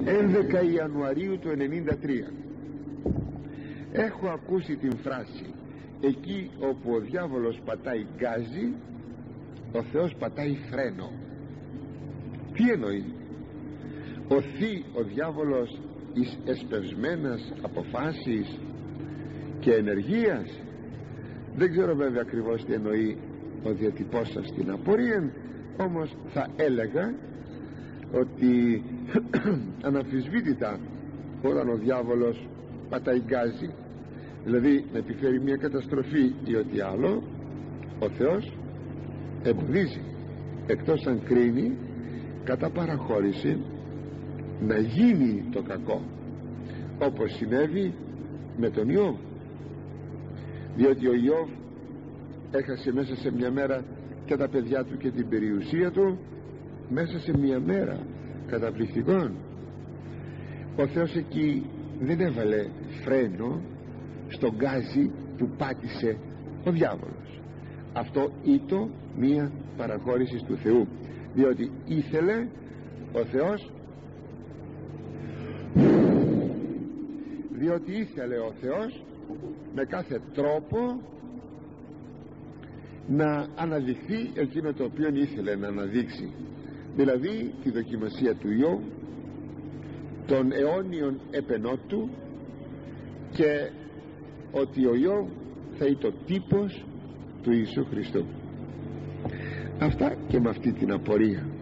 11 Ιανουαρίου του 1993 έχω ακούσει την φράση «Εκεί όπου ο διάβολος πατάει γκάζι, ο Θεός πατάει φρένο». Τι εννοεί? Οθεί ο διάβολος εις εσπευσμένας αποφάσεις και ενεργείας? Δεν ξέρω βέβαια ακριβώς τι εννοεί ο διατυπώσας στην απορία, όμως θα έλεγα ότι αναμφισβήτητα όταν ο διάβολος πατάει γκάζι, δηλαδή να επιφέρει μια καταστροφή ή ό,τι άλλο, ο Θεός εμποδίζει, εκτός αν κρίνει κατά παραχώρηση να γίνει το κακό, όπως συνέβη με τον Ιώβ. Διότι ο Ιώβ έχασε μέσα σε μια μέρα και τα παιδιά του και την περιουσία του, μέσα σε μια μέρα, καταπληκτικών. Ο Θεός εκεί δεν έβαλε φρένο στον γκάζι που πάτησε ο διάβολος. Αυτό ήτο μια παραχώρηση του Θεού, διότι ήθελε ο Θεός με κάθε τρόπο να αναδειχθεί εκείνο το οποίο ήθελε να αναδείξει, δηλαδή τη δοκιμασία του Ιώβ, των αιώνιων επενότου, και ότι ο Ιώβ θα είναι το τύπος του Ιησού Χριστού. Αυτά και με αυτή την απορία.